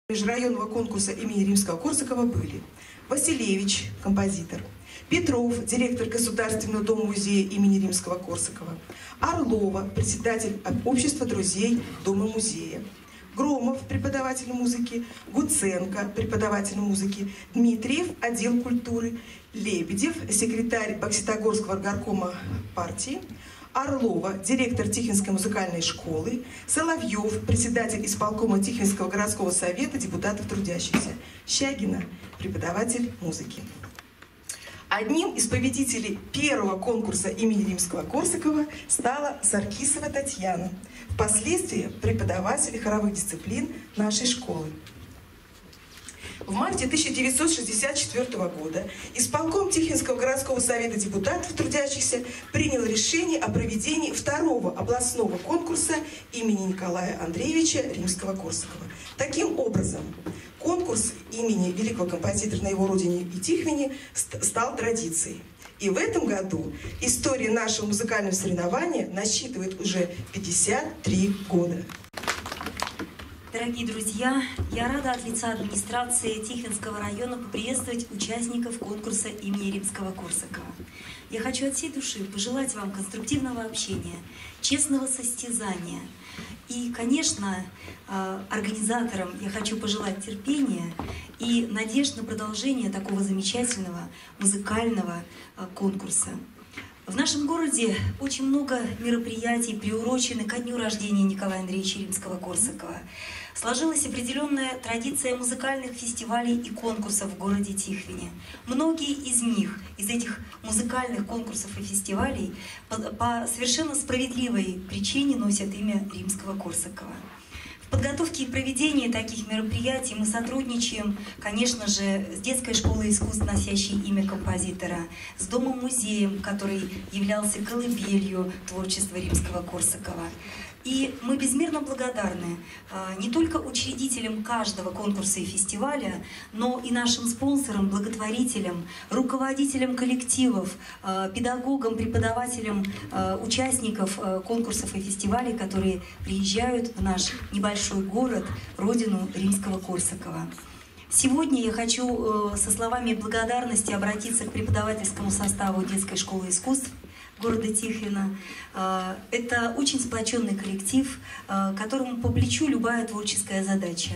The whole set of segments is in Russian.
Межрайонного конкурса имени Римского-Корсакова были Василевич, композитор, Петров, директор Государственного дома-музея имени Римского-Корсакова, Орлова, председатель общества друзей дома-музея, Громов, преподаватель музыки, Гуценко, преподаватель музыки, Дмитриев, отдел культуры, Лебедев, секретарь Бокситогорского горкома партии, Орлова, директор Тихвинской музыкальной школы, Соловьев, председатель исполкома Тихвинского городского совета депутатов трудящихся, Щагина, преподаватель музыки. Одним из победителей первого конкурса имени Римского-Корсакова стала Саркисова Татьяна, впоследствии преподаватель хоровых дисциплин нашей школы. В марте 1964 года исполком Тихвинского городского совета депутатов трудящихся принял решение о проведении второго областного конкурса имени Николая Андреевича Римского-Корсакова. Таким образом, конкурс имени великого композитора на его родине и Тихвине стал традицией. И в этом году история нашего музыкального соревнования насчитывает уже 53 года. Дорогие друзья, я рада от лица администрации Тихвинского района поприветствовать участников конкурса имени Римского-Корсакова. Я хочу от всей души пожелать вам конструктивного общения, честного состязания. И, конечно, организаторам я хочу пожелать терпения и надежд на продолжение такого замечательного музыкального конкурса. В нашем городе очень много мероприятий приурочены ко дню рождения Николая Андреевича Римского-Корсакова. Сложилась определенная традиция музыкальных фестивалей и конкурсов в городе Тихвине. Многие из них, из этих музыкальных конкурсов и фестивалей, по совершенно справедливой причине носят имя Римского-Корсакова. В подготовке и проведении таких мероприятий мы сотрудничаем, конечно же, с детской школой искусств, носящей имя композитора, с домом-музеем, который являлся колыбелью творчества Римского-Корсакова. И мы безмерно благодарны не только учредителям каждого конкурса и фестиваля, но и нашим спонсорам, благотворителям, руководителям коллективов, педагогам, преподавателям, участников конкурсов и фестивалей, которые приезжают в наш небольшой город, родину Римского-Корсакова. Сегодня я хочу со словами благодарности обратиться к преподавательскому составу детской школы искусств города Тихвина. Это очень сплоченный коллектив, которому по плечу любая творческая задача.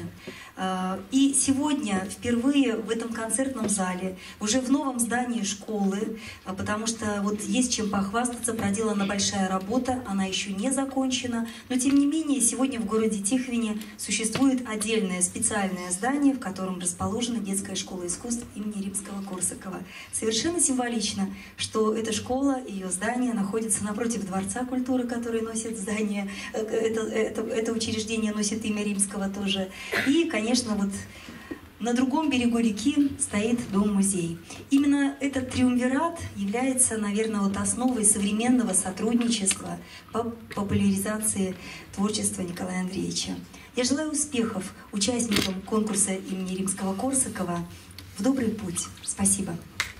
И сегодня впервые в этом концертном зале, уже в новом здании школы, потому что вот есть чем похвастаться, проделана большая работа, она еще не закончена, но тем не менее сегодня в городе Тихвине существует отдельное специальное здание, в котором расположена детская школа искусств имени Римского-Корсакова. Совершенно символично, что эта школа, ее здание находится напротив Дворца культуры, который носит здание, это учреждение носит имя Римского тоже. И, конечно, вот на другом берегу реки стоит дом-музей. Именно этот триумвират является, наверное, вот основой современного сотрудничества по популяризации творчества Николая Андреевича. Я желаю успехов участникам конкурса имени Римского-Корсакова. В добрый путь. Спасибо.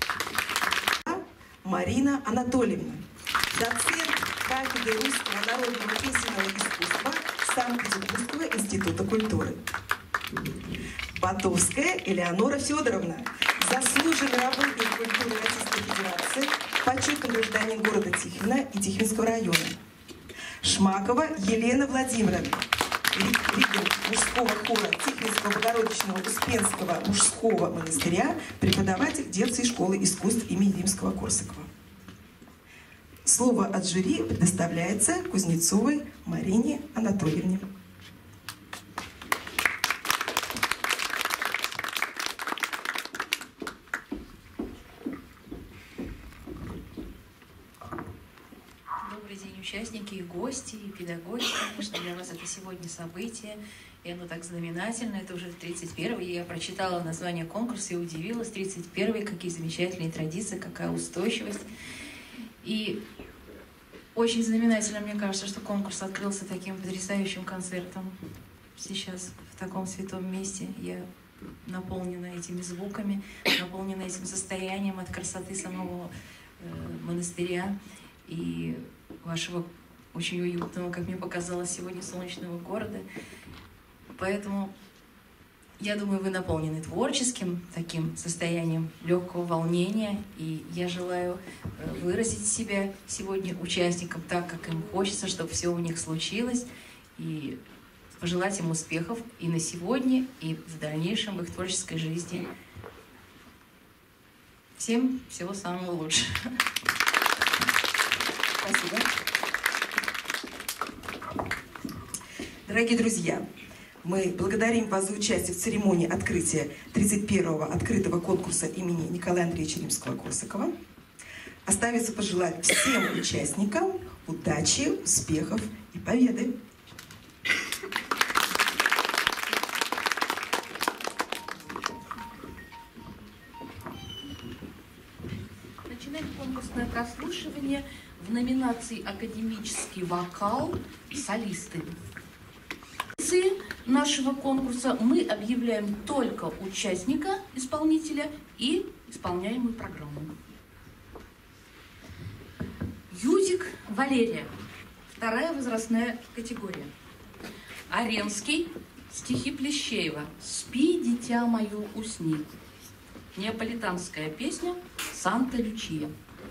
Марина Анатольевна, доцент кафедры русского народного песенного искусства Санкт-Петербургского института культуры. Батовская Элеонора Федоровна, заслуженный работник культуры Российской Федерации, почетный гражданин города Тихвина и Тихвинского района. Шмакова Елена Владимировна, лидер мужского хора Тихвинского Богородичного Успенского мужского монастыря, преподаватель детской школы искусств имени Римского-Корсакова. Слово от жюри предоставляется Кузнецовой Марине Анатольевне. Добрый день, участники и гости, и педагоги, конечно, для вас это сегодня событие, и оно так знаменательно, это уже 31-й, я прочитала название конкурса и удивилась, 31-й, какие замечательные традиции, какая устойчивость. И очень знаменательно, мне кажется, что конкурс открылся таким потрясающим концертом сейчас в таком святом месте. Я наполнена этими звуками, наполнена этим состоянием от красоты самого монастыря и вашего очень уютного, как мне показалось, сегодня солнечного города. Поэтому Я думаю, вы наполнены творческим таким состоянием легкого волнения, и я желаю выразить себя сегодня участникам так, как им хочется, чтобы все у них случилось, и пожелать им успехов и на сегодня, и в дальнейшем в их творческой жизни. Всем всего самого лучшего. Спасибо. Дорогие друзья, мы благодарим вас за участие в церемонии открытия 31-го открытого конкурса имени Николая Андреевича Римского-Корсакова. Остается пожелать всем участникам удачи, успехов и победы. Начинаем конкурсное прослушивание в номинации «Академический вокал. Солисты». Нашего конкурса мы объявляем только участника, исполнителя и исполняемую программу. Юзик Валерия, 2-я возрастная категория. Аренский, стихи Плещеева «Спи, дитя мое, усни». Неаполитанская песня «Санта-Лючия».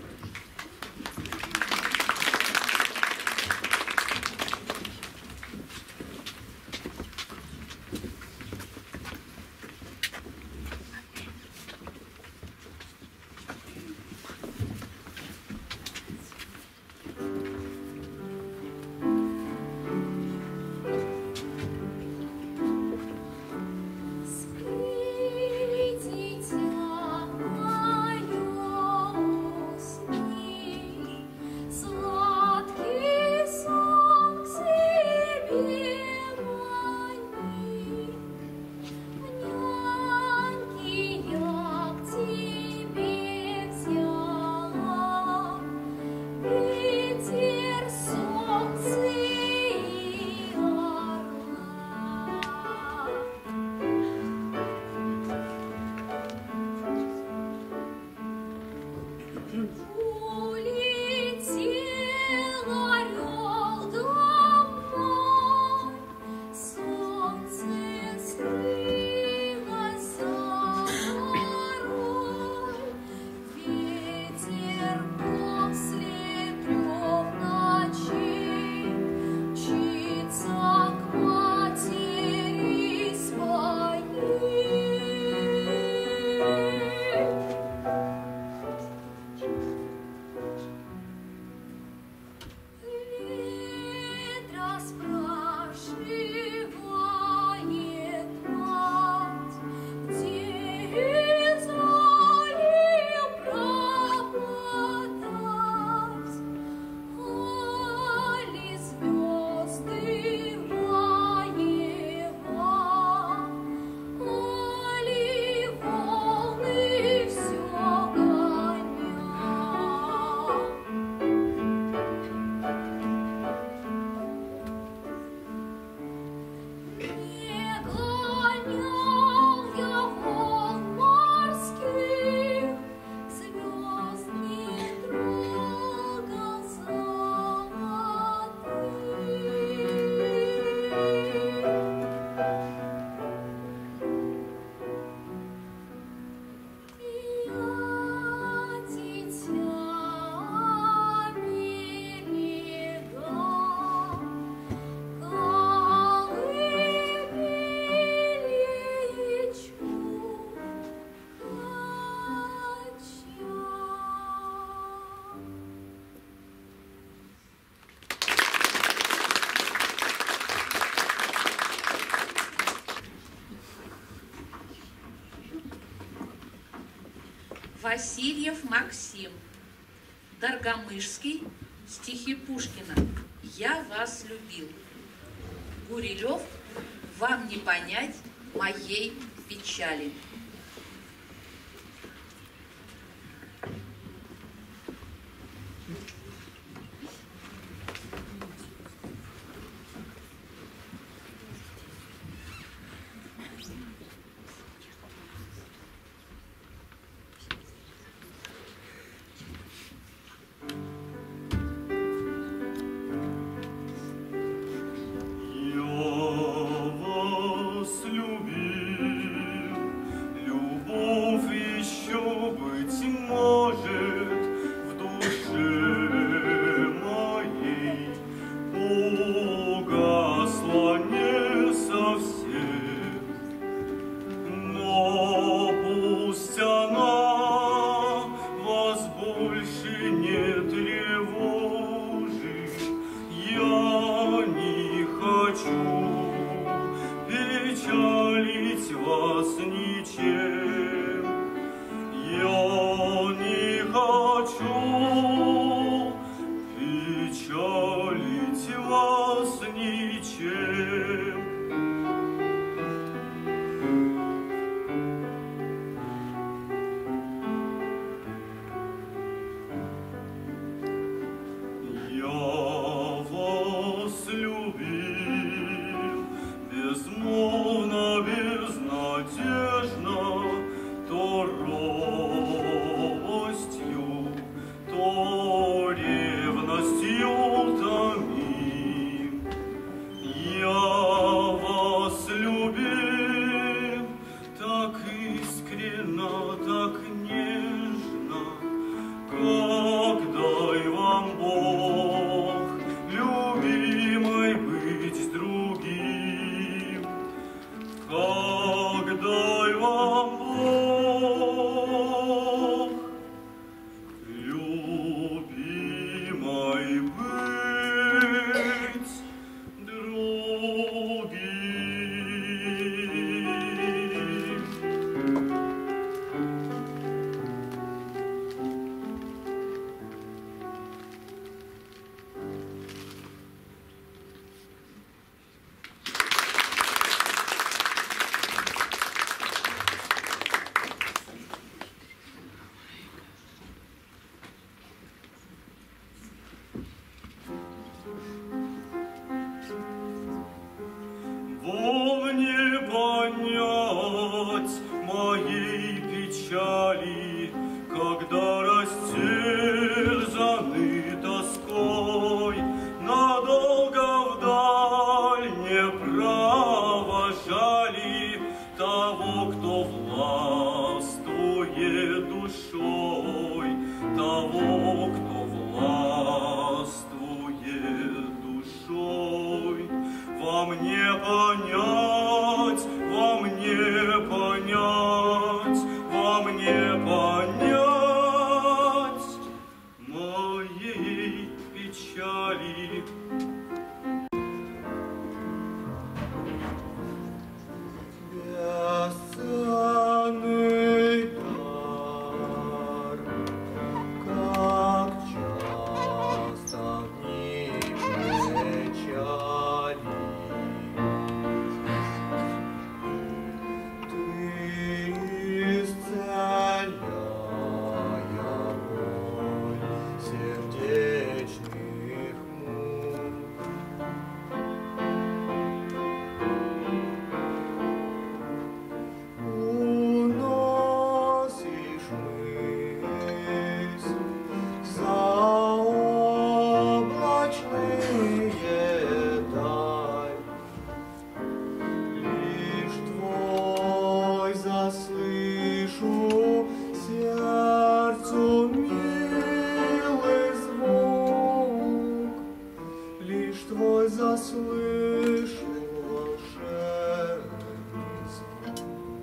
Васильев Максим, Доргомышский, стихи Пушкина «Я вас любил». Гурилев «Вам не понять моей печали». Я вас любил. Бог, любимой быть другим. Вовне понять моей печали, когда растерзаны тоской, надолго вдаль не провожали того, кто властвует душой, того, кто властвует душой. Вам не понять, вам не понять, вам не понять моей печали. Бесценный дар, как часто в них печали. Ты исцеляя боль сердечных мук, уносишь мысль за облачные даль. Лишь твой заслышу сердцу милый звук, лишь твой заслышу волшебный звук.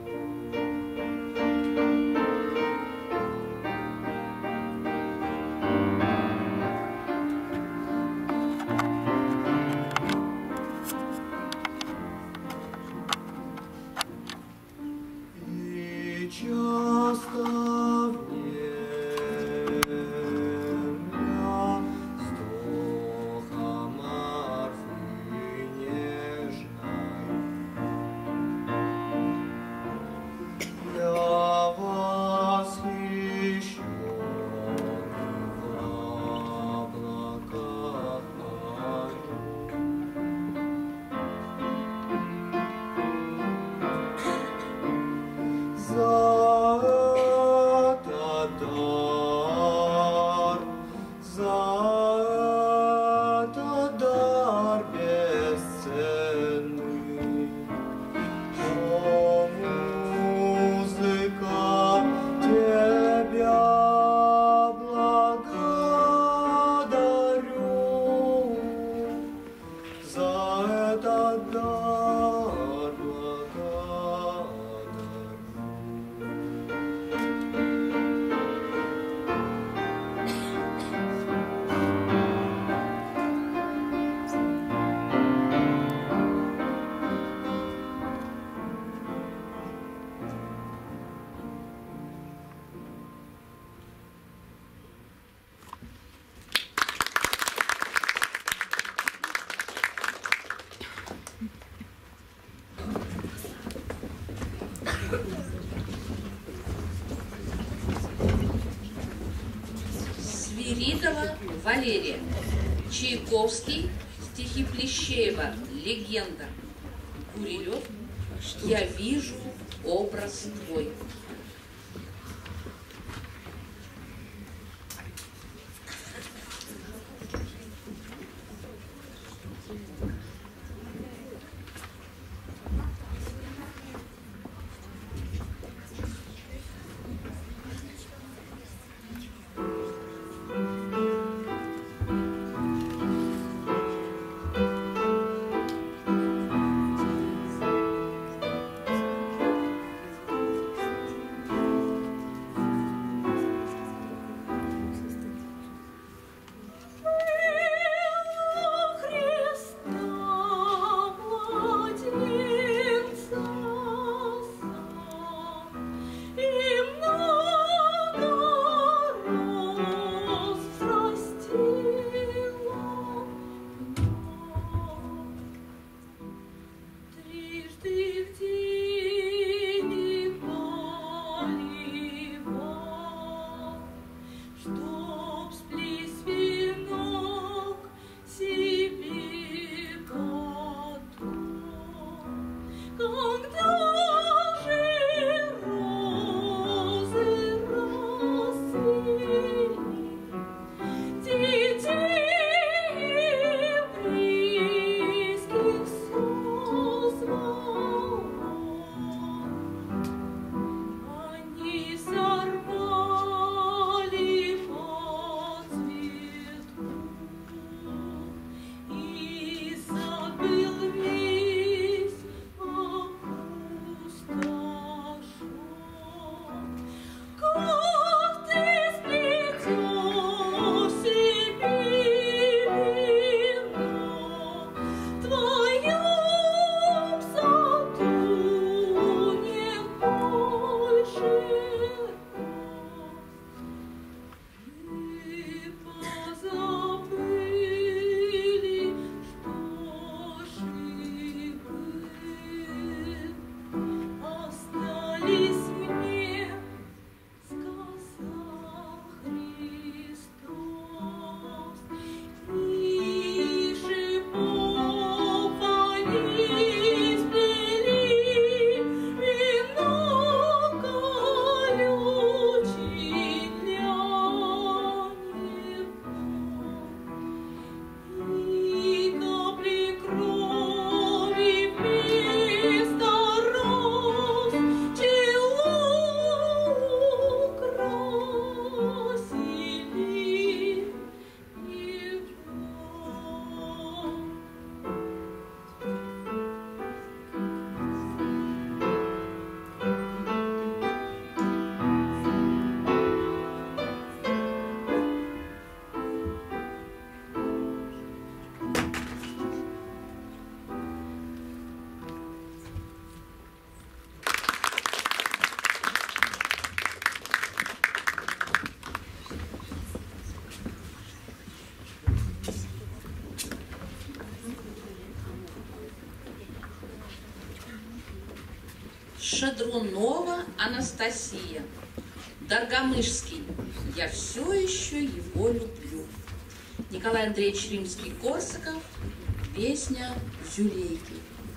И часто внемля вздохом арфы нежной, я восхищенный в облаках парю. За этот дар бесценный, о, музыка, тебя благодарю за этот дар Свиридова Валерия. Чайковский, стихи Плещеева, легенда. Гурилев, я вижу образ твой. Шадрунова Анастасия. Доргомышский. Я все еще его люблю. Николай Андреевич Римский-Корсаков. Песня «Зюлейки».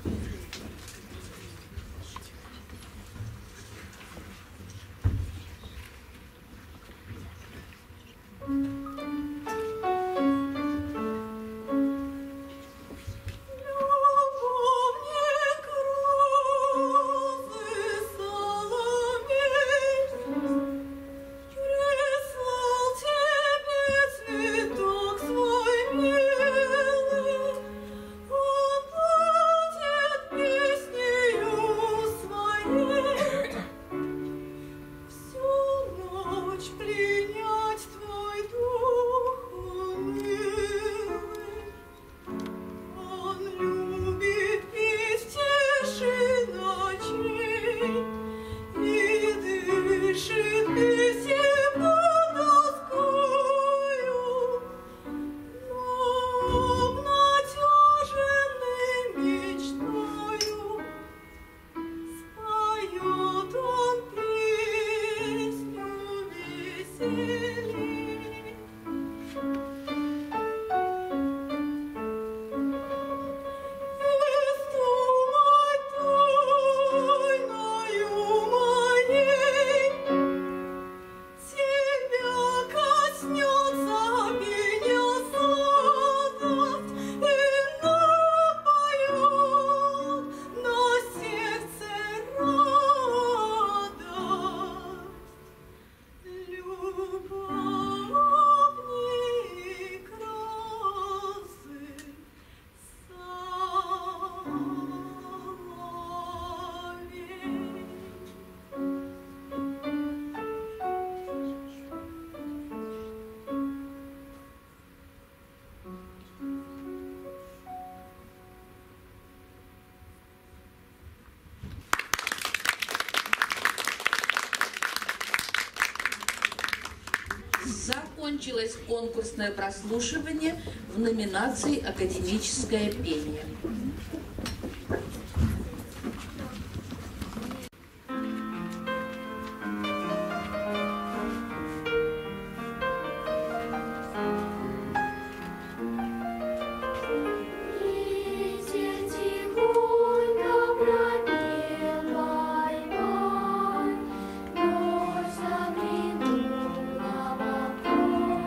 Закончилось конкурсное прослушивание в номинации «Академическое пение».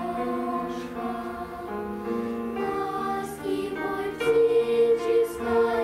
Птичьи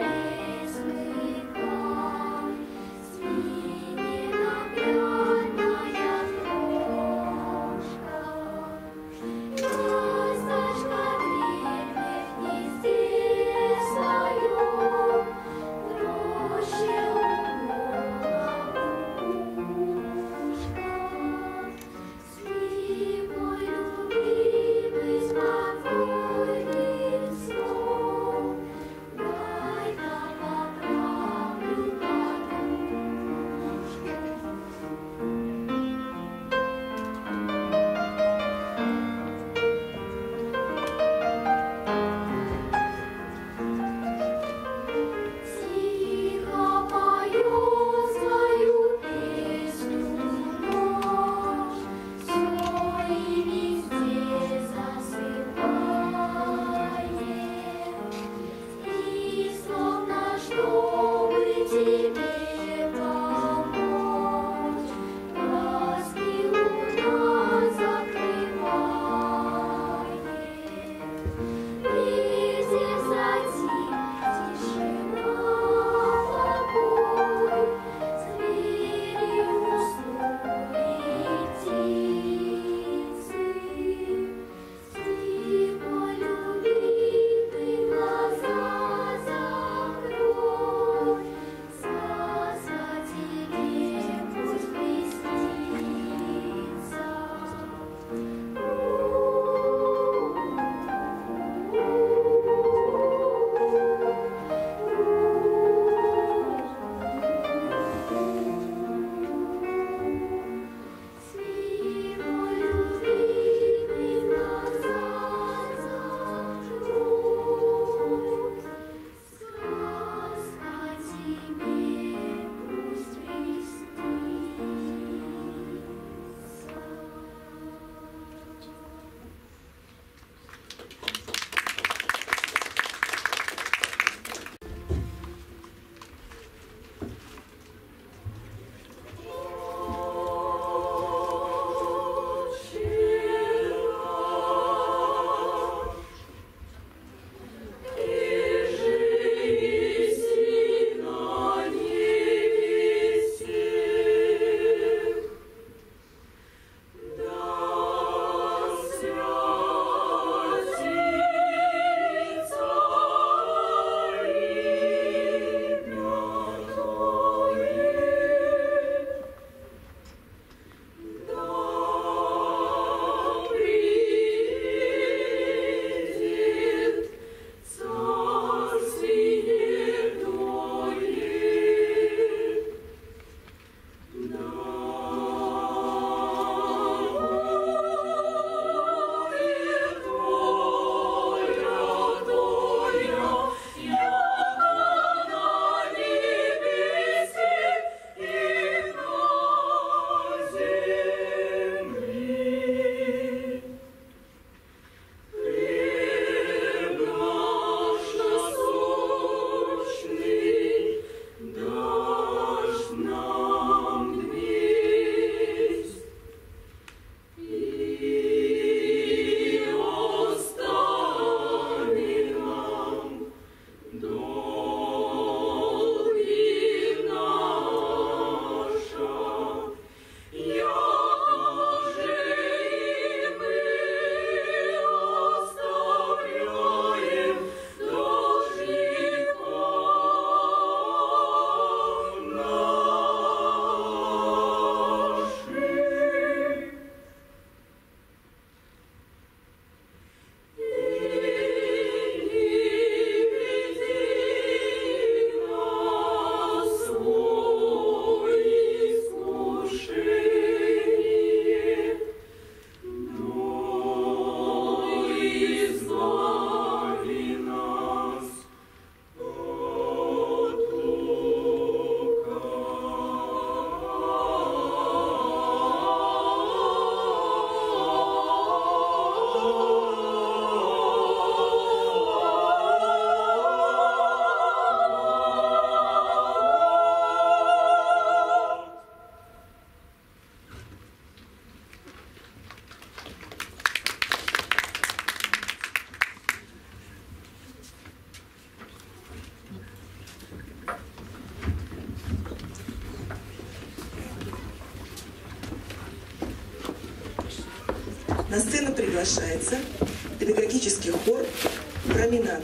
На сцену приглашается педагогический хор «Променад».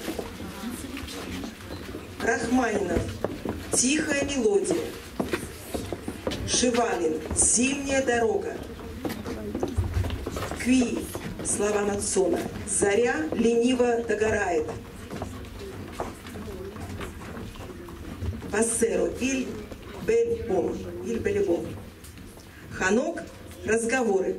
Рахманинов «Тихая мелодия». Шивалин «Зимняя дорога». Кви слова Нацона «Заря лениво догорает». Пассеро «Иль Белебом». Ханок «Разговоры».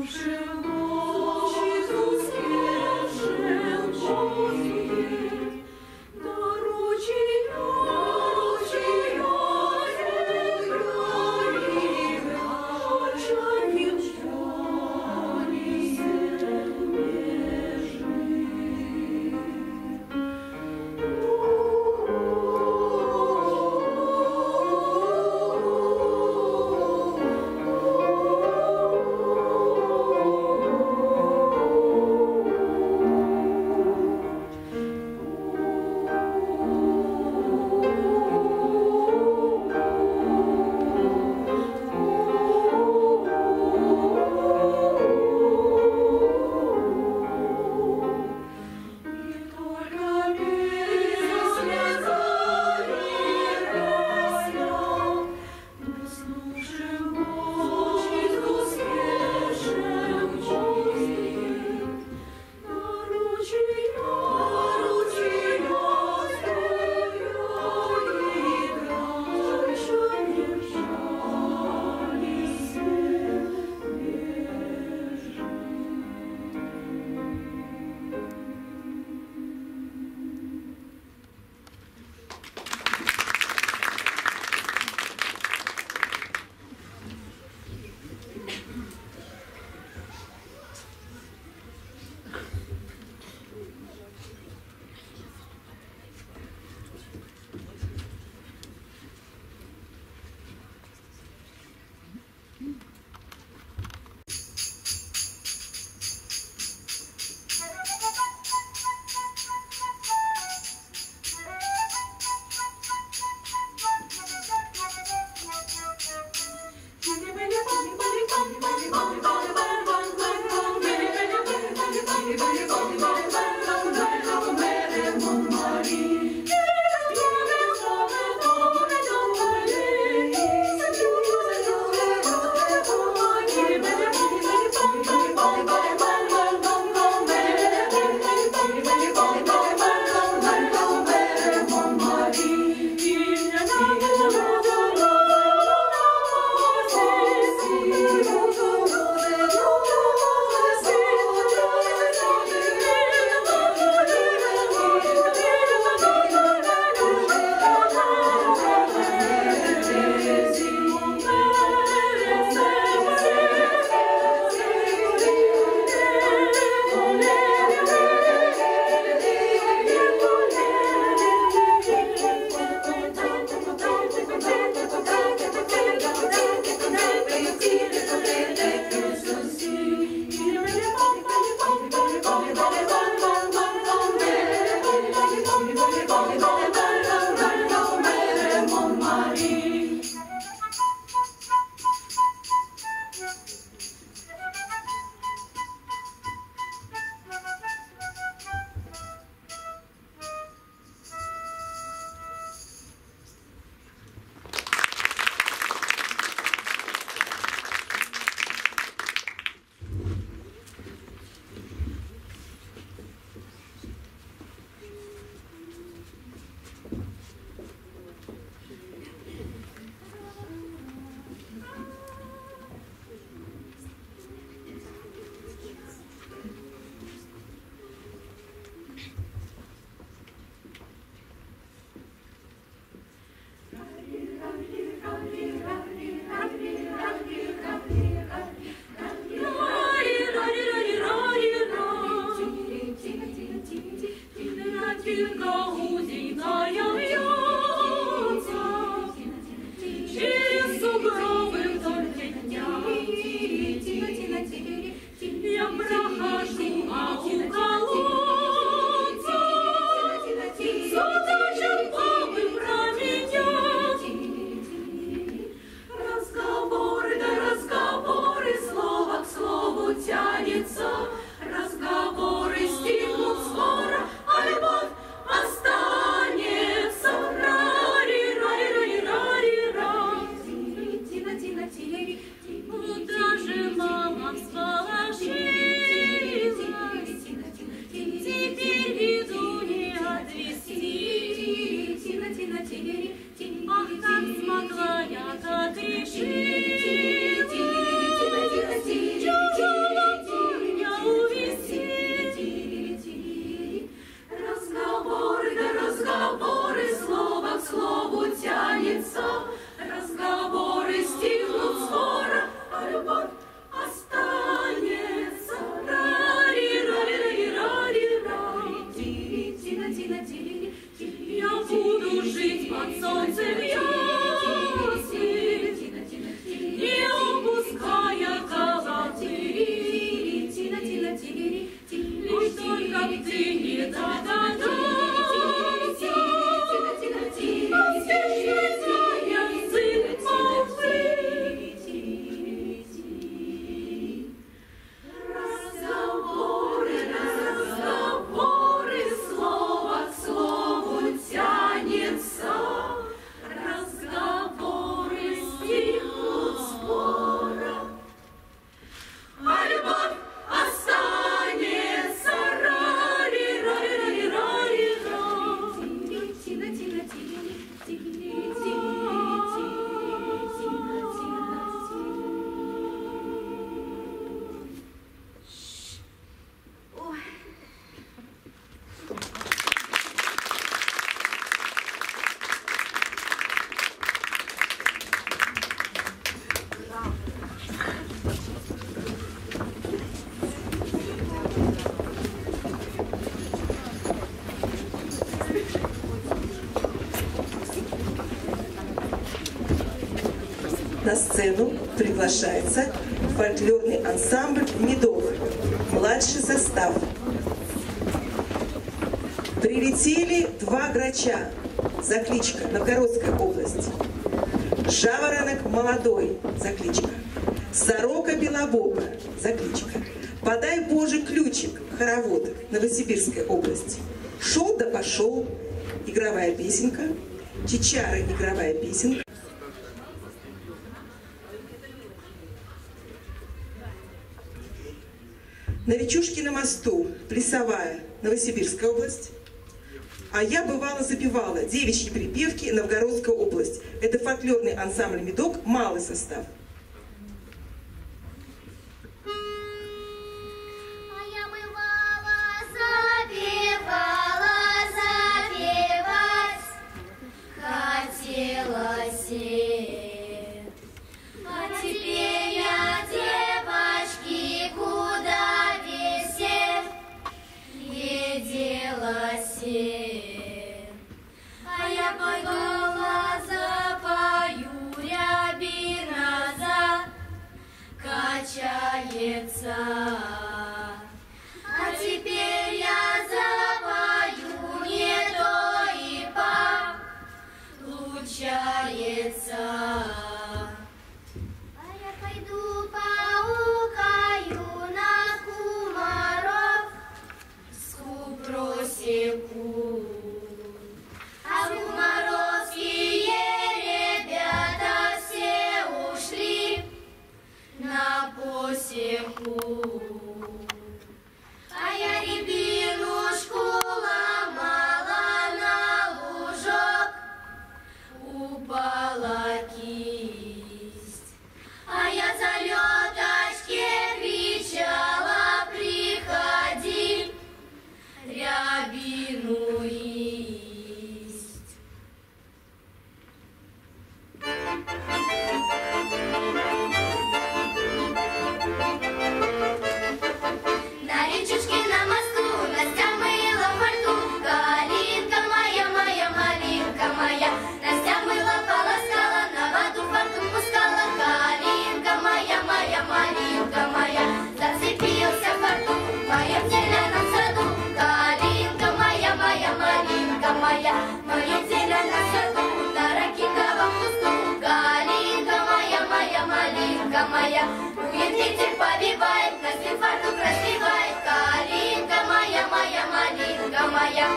Oh на сцену приглашается фольклорный ансамбль «Медок», младший состав. Прилетели два грача, закличка Новгородская область. Жаворонок молодой, закличка. Сорока белобока, закличка. Подай Боже ключик, хоровод, Новосибирская область. Шел да пошел, игровая песенка. Чичары, игровая песенка. На речушке на мосту, плясовая, Новосибирская область. А я бывало запевала девичьи припевки, Новгородская область. Это фольклорный ансамбль «Медок», малый состав. А теперь я запою не то и получается. А я пойду поукаю на кумаров, ску просеку. А кумаровские ребята все ушли на посеку. А я рябинушку ломала на лужок, упала кисть. А я за лёточке кричала: приходи, рябину есть. На речушке на мосту Настя мыла фартук, калинка моя, моя малинка моя. Настя мыла, полоскала, на воду фартук пускала, калинка моя, моя малинка моя. Зацепился фартук в моем зеленом саду, калинка моя, моя малинка моя. В моем зеленом саду на ракитовом кусту, калинка моя, моя малинка моя. Дует ветер, повивает, Настин фартук разбивает, калинка моя, моя малинка моя.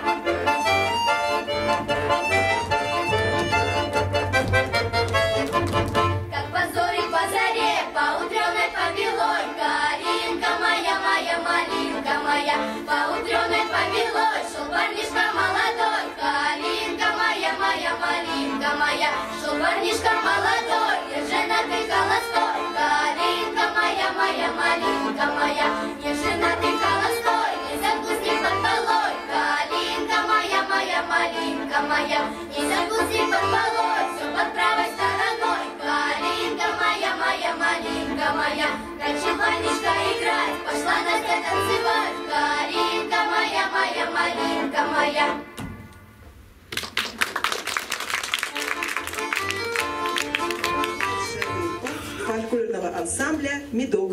Как позорик по заре, по утренной побелой, калинка моя, моя малинка моя. По утренной побелой шел парнишка молодой, калинка моя, моя малинка моя. Шел парнишка молодой, не женатый холостой, калинка моя, моя малинка моя. Не женатый холостой, не заглусни под полой, калинка моя, моя малинка моя. Не заглусни под полой, все под правой стороной, калинка моя, моя малинка моя. Начал парнишка играть, пошла Настя танцевать, калинка моя, моя малинка моя. Фольклорного ансамбля «Медок».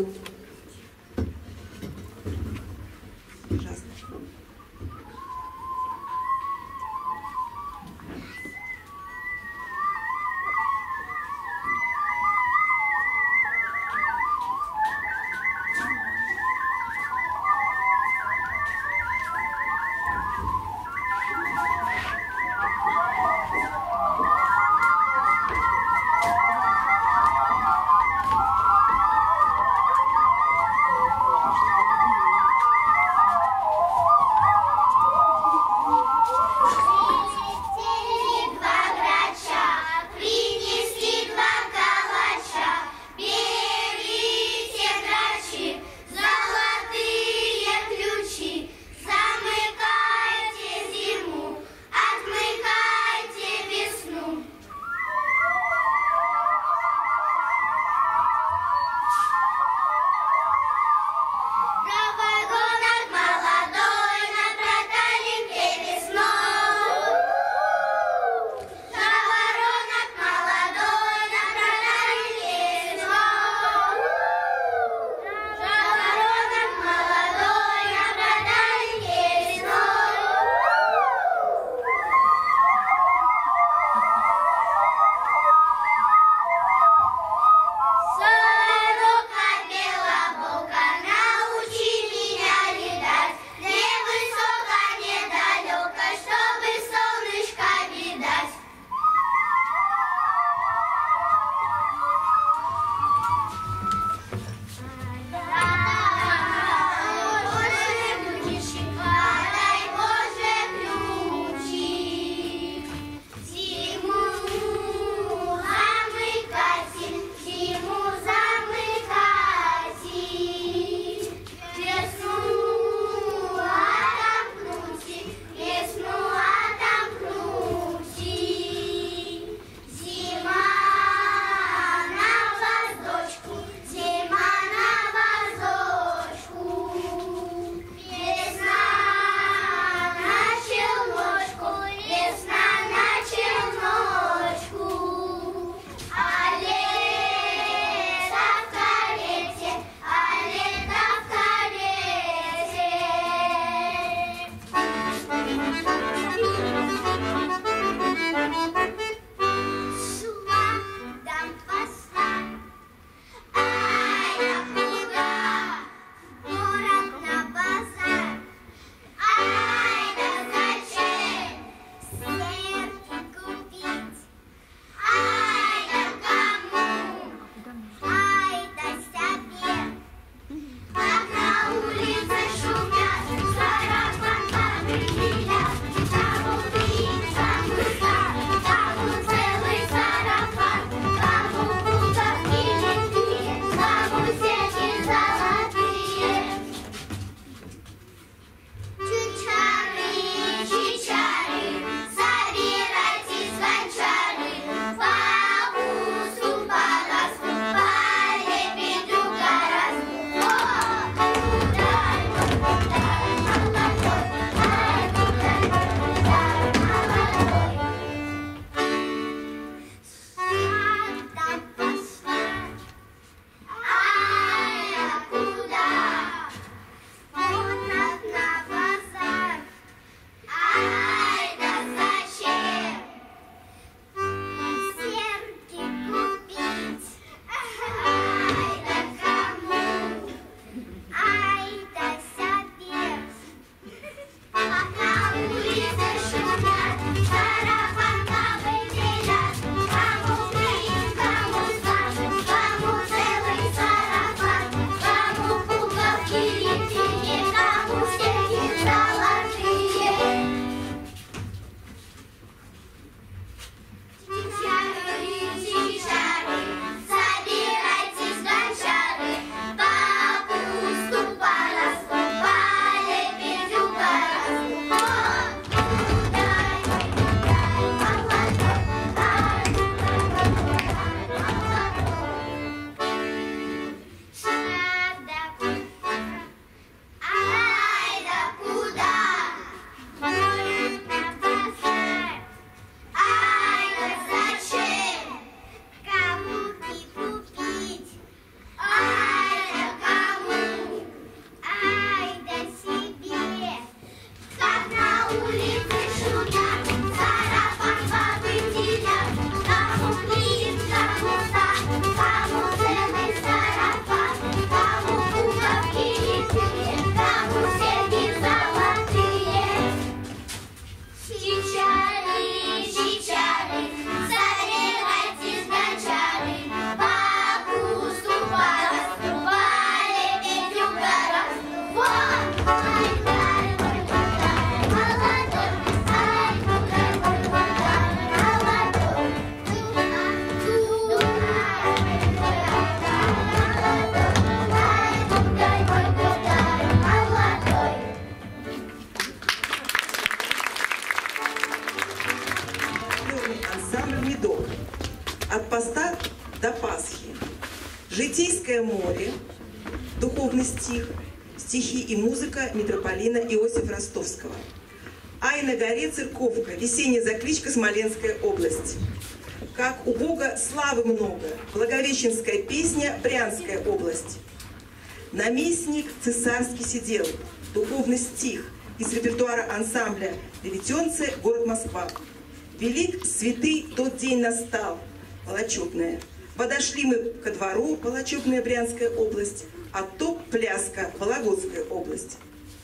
духовный стих, стихи и музыка митрополита Иосифа Ростовского. «Ай на горе церковка, весенняя закличка Смоленская область. Как у Бога славы много, Благовещенская песня Брянская область. Наместник цесарский сидел, духовный стих из репертуара ансамбля «Левитенцы, город Москва». Велик святый тот день настал, Волочебная. Подошли мы ко двору, Волочебная Брянская область, а то Пляска, Вологодская область».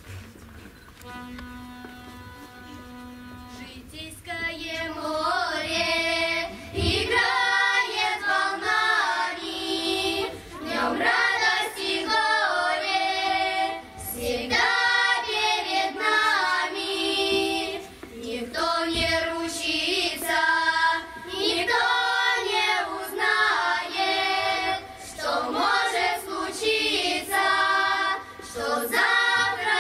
Житейское море играет волнами, в нем радость и горе всегда перед нами. Никто не ручится, никто не узнает, что может случиться, что завтра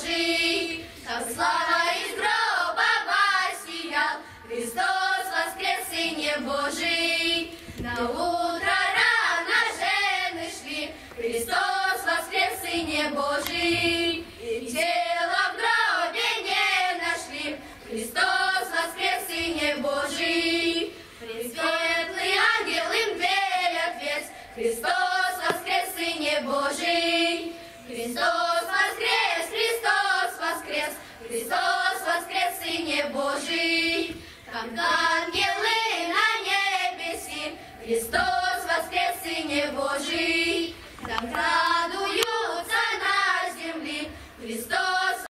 Божий, как слава из гроба воссиял, Христос воскрес, Сыне Божий. На утро рано жены шли, Христос воскрес, Сыне Божий. И тело в гробе не нашли, Христос воскрес, Сыне Божий. Пресветлый ангел им дверь отвес, Христос воскрес, Сыне Божий. Христос воскрес, Христос воскрес, Христос воскрес, Сыне Божий. Когда